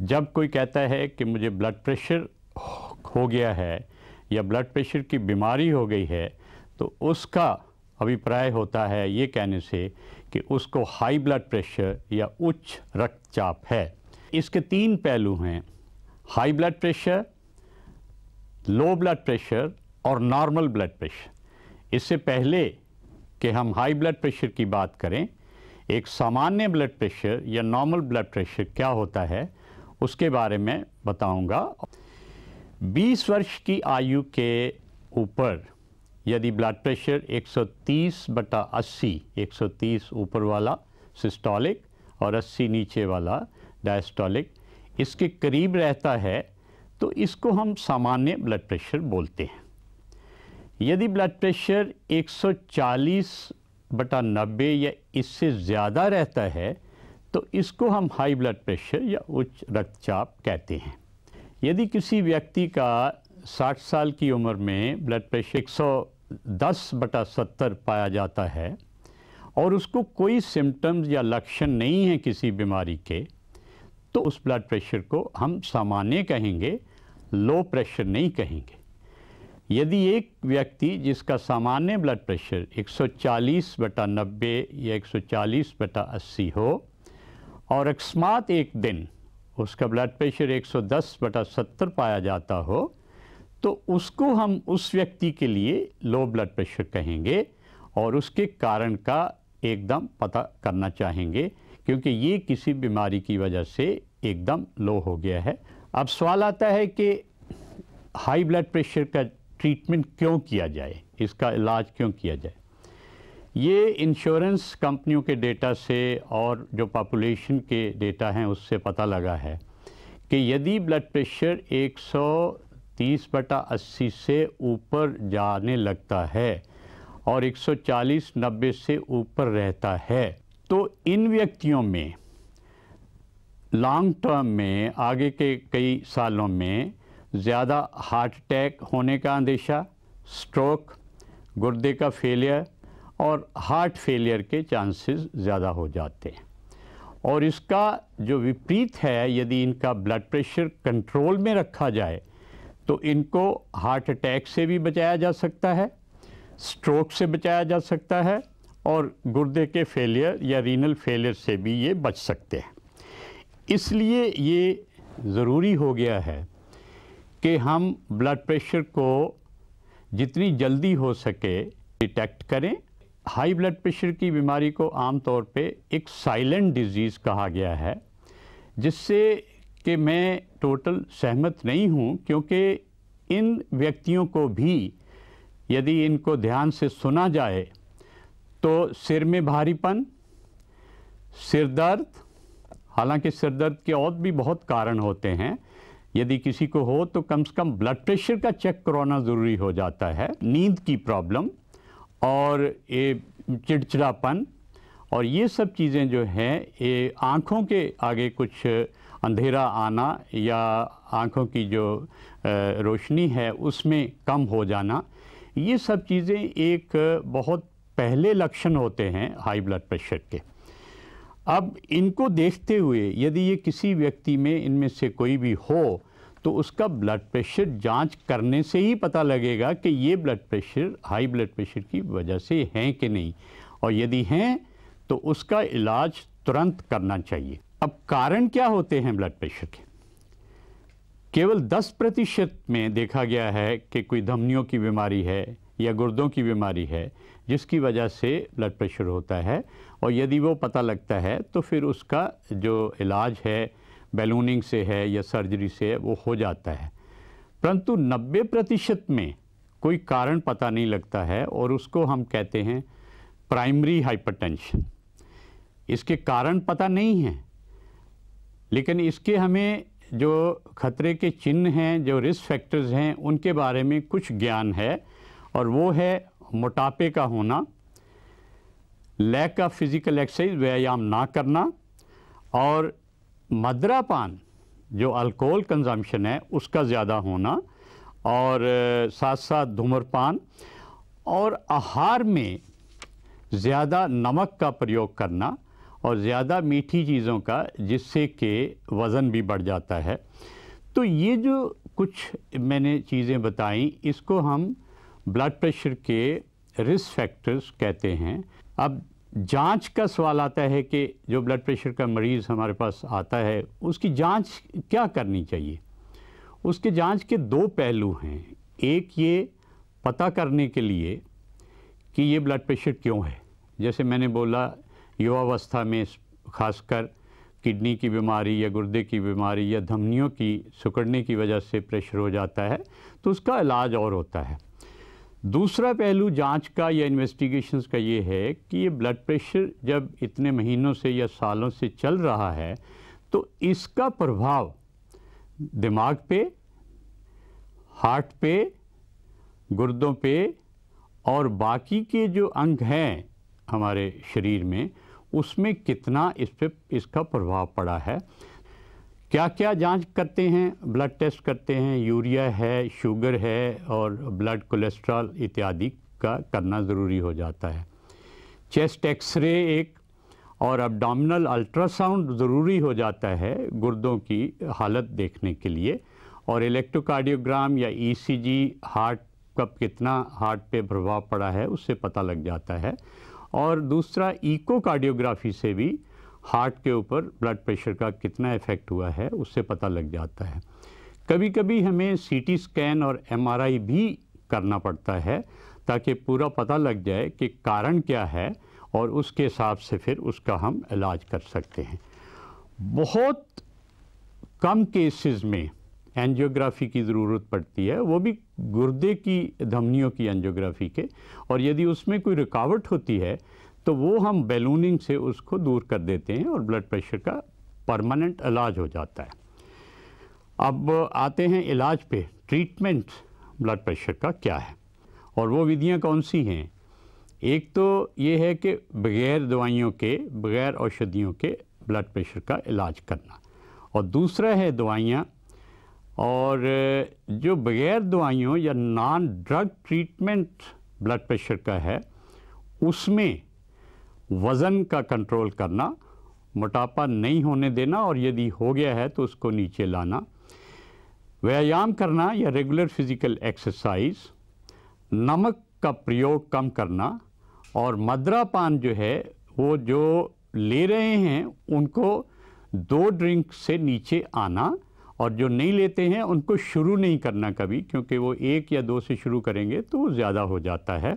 जब कोई कहता है कि मुझे ब्लड प्रेशर हो गया है या ब्लड प्रेशर की बीमारी हो गई है, तो उसका अभिप्राय होता है ये कहने से कि उसको हाई ब्लड प्रेशर या उच्च रक्तचाप है। इसके 3 पहलू हैं: high blood pressure, low blood pressure और नॉर्मल ब्लड प्रेशर। इससे पहले कि हम हाई ब्लड प्रेशर की बात करें, एक सामान्य ब्लड प्रेशर या नॉर्मल ब्लड प्रेशर क्या होता है उसके बारे में बताऊंगा। 20 वर्ष की आयु के ऊपर यदि ब्लड प्रेशर 130/80, 130 ऊपर वाला सिस्टोलिक और 80 नीचे वाला डायस्टोलिक, इसके करीब रहता है तो इसको हम सामान्य ब्लड प्रेशर बोलते हैं। यदि ब्लड प्रेशर 140/90 या इससे ज़्यादा रहता है तो इसको हम हाई ब्लड प्रेशर या उच्च रक्तचाप कहते हैं। यदि किसी व्यक्ति का 60 साल की उम्र में ब्लड प्रेशर 110/70 पाया जाता है और उसको कोई सिम्टम्स या लक्षण नहीं हैं किसी बीमारी के, तो उस ब्लड प्रेशर को हम सामान्य कहेंगे, लो प्रेशर नहीं कहेंगे। यदि एक व्यक्ति जिसका सामान्य ब्लड प्रेशर 140/90 या 140/80 हो और अकस्मात एक दिन उसका ब्लड प्रेशर 110/70 पाया जाता हो, तो उसको हम उस व्यक्ति के लिए लो ब्लड प्रेशर कहेंगे और उसके कारण का एकदम पता करना चाहेंगे, क्योंकि ये किसी बीमारी की वजह से एकदम लो हो गया है। अब सवाल आता है कि हाई ब्लड प्रेशर का ट्रीटमेंट क्यों किया जाए, इसका इलाज क्यों किया जाए। ये इंश्योरेंस कंपनियों के डेटा से और जो पॉपुलेशन के डेटा हैं उससे पता लगा है कि यदि ब्लड प्रेशर 130/80 से ऊपर जाने लगता है और 140/90 से ऊपर रहता है, तो इन व्यक्तियों में लॉन्ग टर्म में आगे के कई सालों में ज़्यादा हार्ट अटैक होने का अंदेशा, स्ट्रोक, गुर्दे का फेलियर और हार्ट फेलियर के चांसेस ज़्यादा हो जाते हैं। और इसका जो विपरीत है, यदि इनका ब्लड प्रेशर कंट्रोल में रखा जाए तो इनको हार्ट अटैक से भी बचाया जा सकता है, स्ट्रोक से बचाया जा सकता है और गुर्दे के फेलियर या रीनल फेलियर से भी ये बच सकते हैं। इसलिए ये ज़रूरी हो गया है कि हम ब्लड प्रेशर को जितनी जल्दी हो सके डिटेक्ट करें। हाई ब्लड प्रेशर की बीमारी को आमतौर पे एक साइलेंट डिजीज़ कहा गया है, जिससे कि मैं टोटल सहमत नहीं हूँ, क्योंकि इन व्यक्तियों को भी यदि इनको ध्यान से सुना जाए तो सिर में भारीपन, सिर दर्द, हालांकि सिर दर्द के और भी बहुत कारण होते हैं, यदि किसी को हो तो कम से कम ब्लड प्रेशर का चेक कराना ज़रूरी हो जाता है, नींद की प्रॉब्लम और ये चिड़चिड़ापन और ये सब चीज़ें जो हैं, ये आँखों के आगे कुछ अंधेरा आना या आँखों की जो रोशनी है उसमें कम हो जाना, ये सब चीज़ें एक बहुत पहले लक्षण होते हैं हाई ब्लड प्रेशर के। अब इनको देखते हुए यदि ये किसी व्यक्ति में इनमें से कोई भी हो तो उसका ब्लड प्रेशर जांच करने से ही पता लगेगा कि ये blood pressure high blood pressure की वजह से हैं कि नहीं, और यदि हैं तो उसका इलाज तुरंत करना चाहिए। अब कारण क्या होते हैं ब्लड प्रेशर के? केवल 10% में देखा गया है कि कोई धमनियों की बीमारी है या गुर्दों की बीमारी है जिसकी वजह से ब्लड प्रेशर होता है, और यदि वो पता लगता है तो फिर उसका जो इलाज है बैलूनिंग से है या सर्जरी से है वो हो जाता है। परंतु 90% में कोई कारण पता नहीं लगता है और उसको हम कहते हैं प्राइमरी हाइपरटेंशन। इसके कारण पता नहीं हैं, लेकिन इसके हमें जो खतरे के चिन्ह हैं, जो रिस्क फैक्टर्स हैं, उनके बारे में कुछ ज्ञान है, और वो है मोटापे का होना, लैक ऑफ फिजिकल एक्सरसाइज, व्यायाम ना करना, और मदिरापान जो अल्कोहल कंजम्पशन है उसका ज़्यादा होना, और साथ साथ धूम्रपान और आहार में ज़्यादा नमक का प्रयोग करना, और ज़्यादा मीठी चीज़ों का, जिससे कि वज़न भी बढ़ जाता है। तो ये जो कुछ मैंने चीज़ें बताई, इसको हम ब्लड प्रेशर के रिस्क फैक्टर्स कहते हैं। अब जांच का सवाल आता है कि जो ब्लड प्रेशर का मरीज़ हमारे पास आता है, उसकी जांच क्या करनी चाहिए। उसके जांच के दो पहलू हैं। एक ये पता करने के लिए कि ये ब्लड प्रेशर क्यों है। जैसे मैंने बोला, युवावस्था में खासकर किडनी की बीमारी या गुर्दे की बीमारी या धमनियों की सिकुड़ने की वजह से प्रेशर हो जाता है, तो उसका इलाज और होता है। दूसरा पहलू जांच का या इन्वेस्टिगेशंस का ये है कि ये ब्लड प्रेशर जब इतने महीनों से या सालों से चल रहा है, तो इसका प्रभाव दिमाग पे, हार्ट पे, गुर्दों पे और बाकी के जो अंग हैं हमारे शरीर में, उसमें कितना इसका प्रभाव पड़ा है। क्या क्या जांच करते हैं, ब्लड टेस्ट करते हैं, यूरिया है, शुगर है और ब्लड कोलेस्ट्रॉल इत्यादि का करना ज़रूरी हो जाता है। चेस्ट एक्सरे एक और अब्डोमिनल अल्ट्रासाउंड ज़रूरी हो जाता है गुर्दों की हालत देखने के लिए, और इलेक्ट्रोकार्डियोग्राम या ईसीजी हार्ट का कितना हार्ट पे प्रभाव पड़ा है उससे पता लग जाता है। और दूसरा इकोकार्डियोग्राफी से भी हार्ट के ऊपर ब्लड प्रेशर का कितना इफ़ेक्ट हुआ है उससे पता लग जाता है। कभी कभी हमें सीटी स्कैन और एमआरआई भी करना पड़ता है ताकि पूरा पता लग जाए कि कारण क्या है और उसके हिसाब से फिर उसका हम इलाज कर सकते हैं। बहुत कम केसेस में एंजियोग्राफी की ज़रूरत पड़ती है, वो भी गुर्दे की धमनियों की एंजियोग्राफी के, और यदि उसमें कोई रुकावट होती है तो वो हम बैलूनिंग से उसको दूर कर देते हैं और ब्लड प्रेशर का परमानेंट इलाज हो जाता है। अब आते हैं इलाज पे। ट्रीटमेंट ब्लड प्रेशर का क्या है और वो विधियां कौन सी हैं। एक तो ये है कि बग़ैर दवाइयों के, बग़ैर औषधियों के ब्लड प्रेशर का इलाज करना, और दूसरा है दवाइयाँ। और जो बग़ैर दवाइयों या non drug treatment blood pressure का है, उसमें वज़न का कंट्रोल करना, मोटापा नहीं होने देना और यदि हो गया है तो उसको नीचे लाना, व्यायाम करना या रेगुलर फिज़िकल एक्सरसाइज, नमक का प्रयोग कम करना, और मदिरापान जो है वो जो ले रहे हैं उनको 2 ड्रिंक से नीचे आना, और जो नहीं लेते हैं उनको शुरू नहीं करना कभी, क्योंकि वो 1 या 2 से शुरू करेंगे तो वो ज़्यादा हो जाता है।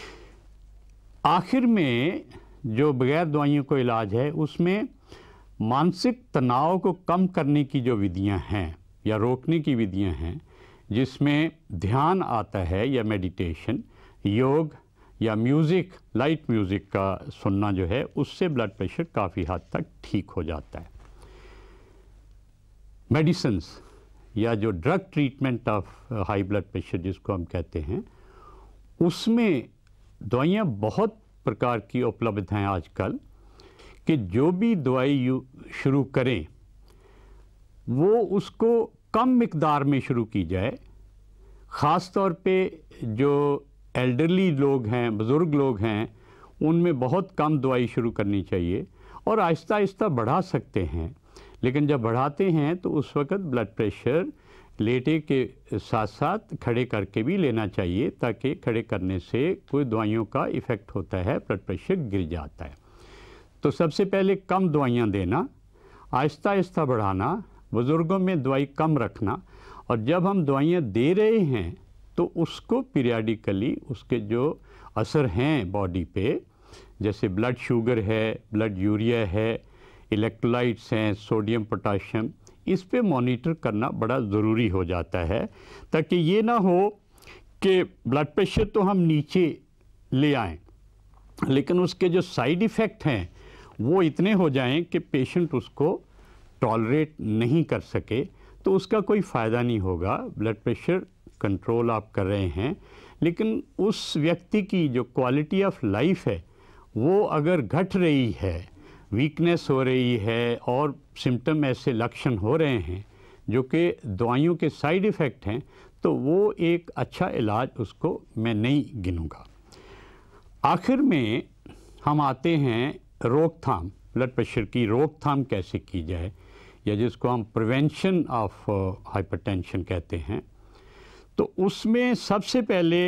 आखिर में जो बग़ैर दवाइयों को इलाज है, उसमें मानसिक तनाव को कम करने की जो विधियां हैं या रोकने की विधियां हैं, जिसमें ध्यान आता है या मेडिटेशन, योग या म्यूज़िक, लाइट म्यूज़िक का सुनना जो है, उससे ब्लड प्रेशर काफ़ी हद तक ठीक हो जाता है। मेडिसिन्स या जो drug treatment of high blood pressure जिसको हम कहते हैं, उसमें दवाइयाँ बहुत प्रकार की उपलब्ध हैं आजकल, कि जो भी दवाई शुरू करें वो उसको कम मिकदार में शुरू की जाए। ख़ास तौर पे जो एल्डरली लोग हैं, बुज़ुर्ग लोग हैं, उनमें बहुत कम दवाई शुरू करनी चाहिए और आहिस्ता आहिस्ता बढ़ा सकते हैं। लेकिन जब बढ़ाते हैं तो उस वक्त ब्लड प्रेशर लेटे के साथ साथ खड़े करके भी लेना चाहिए, ताकि खड़े करने से कोई दवाइयों का इफ़ेक्ट होता है, ब्लड प्रेशर गिर जाता है। तो सबसे पहले कम दवाइयाँ देना, आहिस्ता आहिस्ता बढ़ाना, बुज़ुर्गों में दवाई कम रखना, और जब हम दवाइयाँ दे रहे हैं तो उसको पीरियडिकली उसके जो असर हैं बॉडी पे, जैसे ब्लड शुगर है, ब्लड यूरिया है, इलेक्ट्रोलाइट्स हैं, सोडियम पोटाशियम, इस पे मॉनिटर करना बड़ा ज़रूरी हो जाता है, ताकि ये ना हो कि ब्लड प्रेशर तो हम नीचे ले आएँ लेकिन उसके जो साइड इफ़ेक्ट हैं वो इतने हो जाएं कि पेशेंट उसको टॉलरेट नहीं कर सके, तो उसका कोई फ़ायदा नहीं होगा। ब्लड प्रेशर कंट्रोल आप कर रहे हैं, लेकिन उस व्यक्ति की जो क्वालिटी ऑफ लाइफ है वो अगर घट रही है, वीकनेस हो रही है और सिम्टम ऐसे लक्षण हो रहे हैं जो कि दवाइयों के साइड इफ़ेक्ट हैं, तो वो एक अच्छा इलाज उसको मैं नहीं गिनूँगा। आखिर में हम आते हैं रोकथाम ब्लड प्रेशर की रोकथाम कैसे की जाए, या जिसको हम प्रिवेंशन ऑफ हाइपरटेंशन कहते हैं, तो उसमें सबसे पहले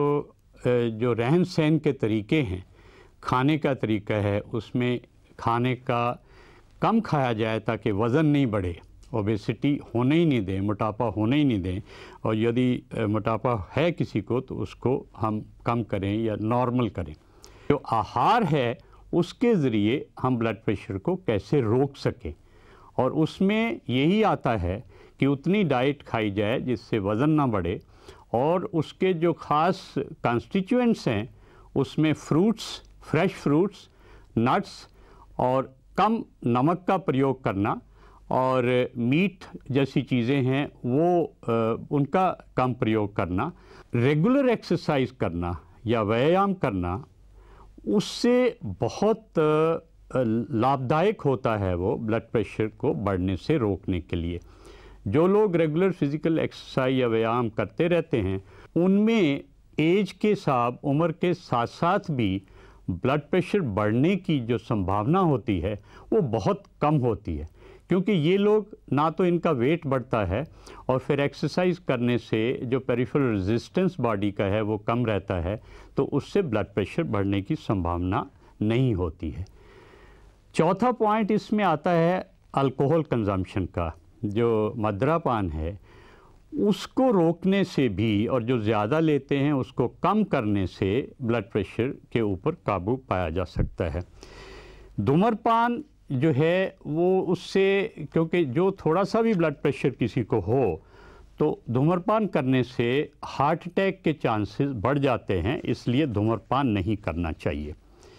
जो रहन सहन के तरीके हैं, खाने का तरीका है, उसमें खाने का कम खाया जाए ताकि वज़न नहीं बढ़े, ओबेसिटी होने ही नहीं दें, मोटापा होने ही नहीं दें, और यदि मोटापा है किसी को तो उसको हम कम करें या नॉर्मल करें। जो आहार है उसके ज़रिए हम ब्लड प्रेशर को कैसे रोक सकें, और उसमें यही आता है कि उतनी डाइट खाई जाए जिससे वज़न ना बढ़े, और उसके जो ख़ास कॉन्स्टिट्यूएंट्स हैं उसमें फ्रूट्स, फ्रेश फ्रूट्स, नट्स और कम नमक का प्रयोग करना, और मीट जैसी चीज़ें हैं वो उनका कम प्रयोग करना, रेगुलर एक्सरसाइज करना या व्यायाम करना, उससे बहुत लाभदायक होता है वो ब्लड प्रेशर को बढ़ने से रोकने के लिए। जो लोग रेगुलर फिज़िकल एक्सरसाइज या व्यायाम करते रहते हैं उनमें एज के साथ, उम्र के साथ साथ भी ब्लड प्रेशर बढ़ने की जो संभावना होती है वो बहुत कम होती है, क्योंकि ये लोग ना तो इनका वेट बढ़ता है और फिर एक्सरसाइज करने से जो पेरिफेरल रेजिस्टेंस बॉडी का है वो कम रहता है, तो उससे ब्लड प्रेशर बढ़ने की संभावना नहीं होती है। चौथा पॉइंट इसमें आता है अल्कोहल कंजम्पशन का। जो मदिरापान है उसको रोकने से भी, और जो ज़्यादा लेते हैं उसको कम करने से ब्लड प्रेशर के ऊपर काबू पाया जा सकता है। धूम्रपान जो है वो उससे, क्योंकि जो थोड़ा सा भी ब्लड प्रेशर किसी को हो तो धूम्रपान करने से हार्ट अटैक के चांसेस बढ़ जाते हैं, इसलिए धूम्रपान नहीं करना चाहिए।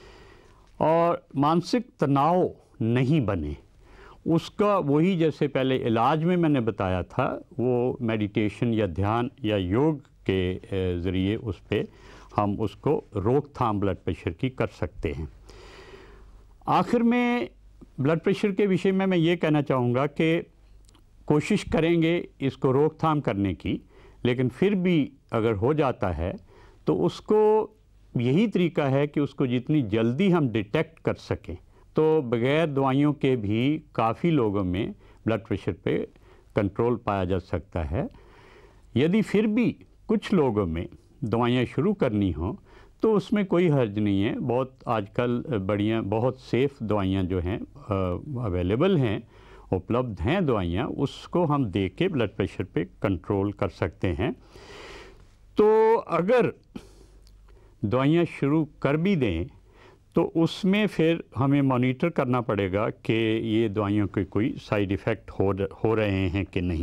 और मानसिक तनाव नहीं बने, उसका वही जैसे पहले इलाज में मैंने बताया था, वो मेडिटेशन या ध्यान या योग के ज़रिए उस पर हम उसको रोकथाम ब्लड प्रेशर की कर सकते हैं। आखिर में ब्लड प्रेशर के विषय में मैं ये कहना चाहूँगा कि कोशिश करेंगे इसको रोकथाम करने की, लेकिन फिर भी अगर हो जाता है तो उसको यही तरीका है कि उसको जितनी जल्दी हम डिटेक्ट कर सकें, तो बग़ैर दवाइयों के भी काफ़ी लोगों में ब्लड प्रेशर पे कंट्रोल पाया जा सकता है। यदि फिर भी कुछ लोगों में दवाइयाँ शुरू करनी हो तो उसमें कोई हर्ज नहीं है। बहुत आजकल बढ़िया, बहुत सेफ़ दवाइयाँ जो हैं अवेलेबल हैं, उपलब्ध हैं दवाइयाँ, उसको हम दे के ब्लड प्रेशर पे कंट्रोल कर सकते हैं। तो अगर दवाइयाँ शुरू कर भी दें तो उसमें फिर हमें मॉनिटर करना पड़ेगा कि ये दवाइयों के कोई साइड इफ़ेक्ट हो रहे हैं कि नहीं।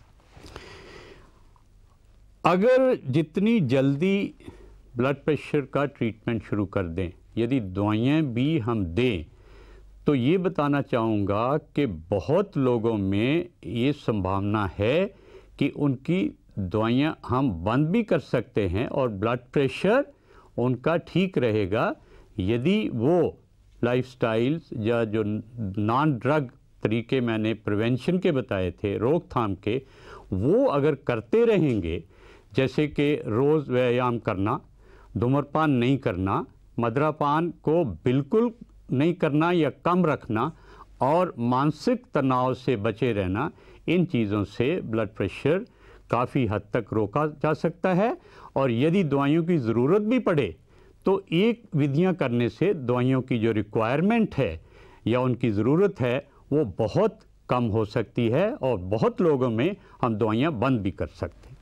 अगर जितनी जल्दी ब्लड प्रेशर का ट्रीटमेंट शुरू कर दें, यदि दवाइयाँ भी हम दें, तो ये बताना चाहूँगा कि बहुत लोगों में ये संभावना है कि उनकी दवाइयाँ हम बंद भी कर सकते हैं और ब्लड प्रेशर उनका ठीक रहेगा, यदि वो लाइफस्टाइल्स या जो नॉन ड्रग तरीके मैंने प्रिवेंशन के बताए थे, रोकथाम के, वो अगर करते रहेंगे, जैसे कि रोज़ व्यायाम करना, धूम्रपान नहीं करना, मदिरापान को बिल्कुल नहीं करना या कम रखना, और मानसिक तनाव से बचे रहना, इन चीज़ों से ब्लड प्रेशर काफ़ी हद तक रोका जा सकता है। और यदि दवाइयों की ज़रूरत भी पड़े तो एक विधियां करने से दवाइयों की जो रिक्वायरमेंट है या उनकी ज़रूरत है वो बहुत कम हो सकती है, और बहुत लोगों में हम दवाइयां बंद भी कर सकते हैं।